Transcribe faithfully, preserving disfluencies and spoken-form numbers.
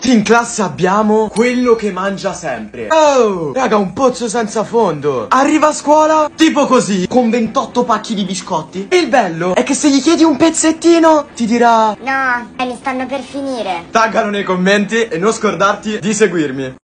Tutti in classe abbiamo quello che mangia sempre. Oh, raga, un pozzo senza fondo. Arriva a scuola tipo così, con ventotto pacchi di biscotti. E il bello è che se gli chiedi un pezzettino ti dirà: no, eh, mi stanno per finire. Taggalo nei commenti e non scordarti di seguirmi.